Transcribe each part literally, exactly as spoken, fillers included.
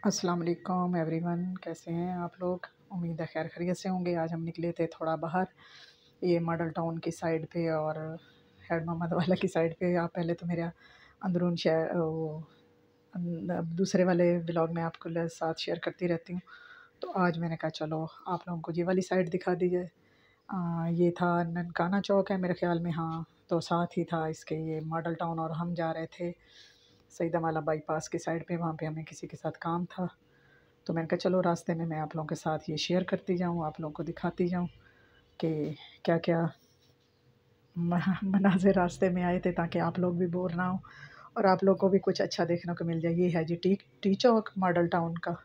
अस्सलाम वालेकुम एवरीवन, कैसे हैं आप लोग। उम्मीद है खैर खैरियत से होंगे। आज हम निकले थे थोड़ा बाहर, ये मॉडल टाउन की साइड पे और हेड मोहम्मद वाला की साइड पे। आप पहले तो मेरा अंदरून शहर वो अन- दूसरे वाले ब्लॉग में आपको ल- साथ शेयर करती रहती हूँ। तो आज मैंने कहा चलो आप लोगों को ये वाली साइड दिखा दी जाए। आ, ये था ननकाना चौक है मेरे ख्याल में, हाँ। तो साथ ही था इसके ये मॉडल टाउन, और हम जा रहे थे सईदा माला बाईपास की साइड पे। वहाँ पे हमें किसी के साथ काम था, तो मैंने कहा चलो रास्ते में मैं आप लोगों के साथ ये शेयर करती जाऊँ, आप लोगों को दिखाती जाऊँ कि क्या क्या मनाज़िर रास्ते में आए थे, ताकि आप लोग भी बोर ना हो और आप लोग को भी कुछ अच्छा देखने को मिल जाए। ये है जी टी टी चौक मॉडल टाउन का।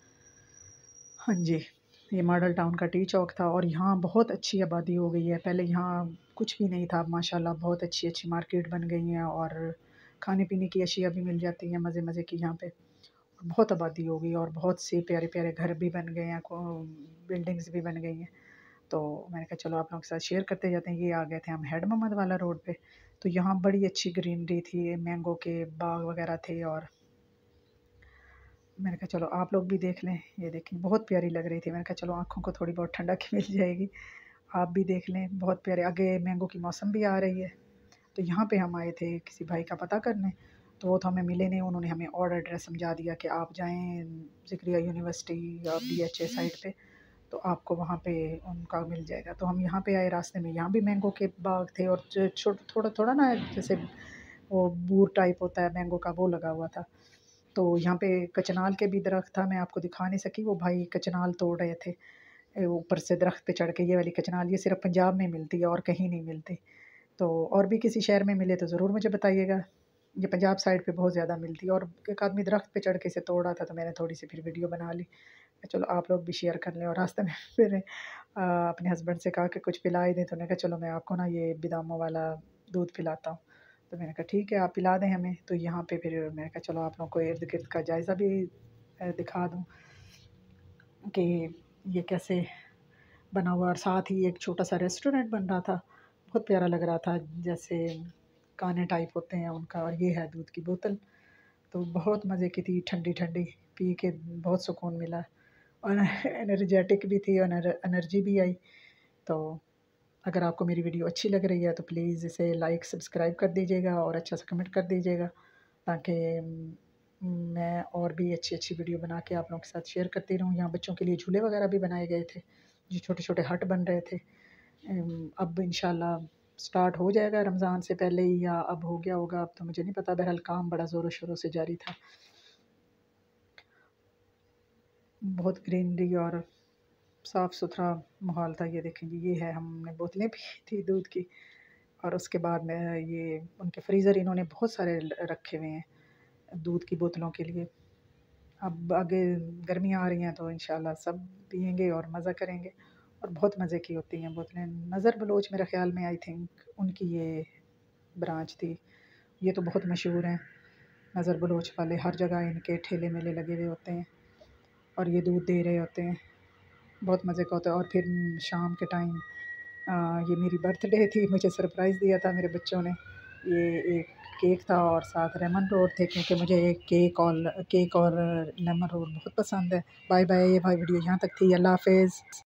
हाँ जी, ये मॉडल टाउन का टी चौक था और यहाँ बहुत अच्छी आबादी हो गई है। पहले यहाँ कुछ भी नहीं था, माशाल्लाह बहुत अच्छी अच्छी मार्केट बन गई हैं और खाने पीने की अशिया भी मिल जाती हैं मज़े मज़े की यहाँ पे। बहुत आबादी हो गई और बहुत से प्यारे प्यारे घर भी बन गए हैं, बिल्डिंग्स भी बन गई हैं। तो मैंने कहा चलो आप लोगों के साथ शेयर करते जाते हैं। ये आ गए थे हम हेड मोहम्मद वाला रोड पे। तो यहाँ बड़ी अच्छी ग्रीनरी थी, मैंगो के बाग वगैरह थे, और मैंने कहा चलो आप लोग भी देख लें। ये देखें बहुत प्यारी लग रही थी। मैंने कहा चलो आँखों को थोड़ी बहुत ठंडक मिल जाएगी, आप भी देख लें। बहुत प्यारे, आगे मैंगो की मौसम भी आ रही है। तो यहाँ पे हम आए थे किसी भाई का पता करने, तो वो तो हमें मिले नहीं। उन्होंने हमें और एड्रेस समझा दिया कि आप जाएँ ज़िक्रिया यूनिवर्सिटी या बी एच ए साइड पे, तो आपको वहाँ पे उनका मिल जाएगा। तो हम यहाँ पे आए, रास्ते में यहाँ भी मैंगो के बाग थे और जो थोड़ा थोड़ा ना जैसे वो बूर टाइप होता है मैंगो का, वो लगा हुआ था। तो यहाँ पे कचनाल के भी दरख्त था, मैं आपको दिखा नहीं सकी। वो भाई कचनाल तोड़ रहे थे ए, ऊपर से दरख्त पे चढ़ के। ये वाली कचनाल ये सिर्फ पंजाब में मिलती है और कहीं नहीं मिलती। तो और भी किसी शहर में मिले तो ज़रूर मुझे बताइएगा। ये पंजाब साइड पे बहुत ज़्यादा मिलती है। और एक आदमी दरख्त पे चढ़ के इसे तोड़ रहा था, तो मैंने थोड़ी सी फिर वीडियो बना ली। चलो आप लोग भी शेयर कर लें। और रास्ते में फिर अ, अपने हस्बैंड से कहा कि कुछ पिला ही दें, तो मैंने कहा चलो मैं आपको ना ये बादामों वाला दूध पिलाता हूँ। तो मैंने कहा ठीक है आप पिला दें हमें। तो यहाँ पे फिर मैंने कहा चलो आप लोगों को इर्द गिर्द का जायज़ा भी अ, दिखा दूँ कि ये कैसे बना हुआ। और साथ ही एक छोटा सा रेस्टोरेंट बन रहा था, बहुत प्यारा लग रहा था, जैसे काने टाइप होते हैं उनका। और ये है दूध की बोतल, तो बहुत मज़े की थी, ठंडी ठंडी पी के बहुत सुकून मिला और एनर्जेटिक भी थी और एनर्जी भी आई। तो अगर आपको मेरी वीडियो अच्छी लग रही है तो प्लीज़ इसे लाइक सब्सक्राइब कर दीजिएगा और अच्छा सा कमेंट कर दीजिएगा, ताकि मैं और भी अच्छी अच्छी वीडियो बना के आप लोगों के साथ शेयर करती रहूँ। यहाँ बच्चों के लिए झूले वगैरह भी बनाए गए थे, जो छोटे छोटे हट बन रहे थे। अम, अब इंशाल्लाह स्टार्ट हो जाएगा रमज़ान से पहले ही, या अब हो गया होगा, अब तो मुझे नहीं पता। बहरहाल काम बड़ा ज़ोरों शोरों से जारी था। बहुत ग्रीनरी और साफ़ सुथरा माहौल था। ये देखें जी, ये है, हमने बोतलें पी थी दूध की। और उसके बाद में ये उनके फ्रीज़र इन्होंने बहुत सारे ल- रखे हुए हैं दूध की बोतलों के लिए। अब आगे गर्मियाँ आ रही हैं तो इंशाल्लाह सब पिएंगे और मज़ा करेंगे। और बहुत मज़े की होती हैं बोतलें। नज़र बलोच मेरे ख़्याल में आई थिंक उनकी ये ब्रांच थी। ये तो बहुत मशहूर हैं नज़र बलोच वाले, हर जगह इनके ठेले मेले लगे हुए होते हैं और ये दूध दे रहे होते हैं। बहुत मज़े का होता है। और फिर शाम के टाइम ये मेरी बर्थडे थी, मुझे सरप्राइज़ दिया था मेरे बच्चों ने। ये एक केक था और साथ लेमन रोल थे, क्योंकि मुझे केक और केक और लेमन रोल बहुत पसंद है। Bye bye. ये भाई वीडियो यहाँ तक थी। अल्लाह हाफ़िज़।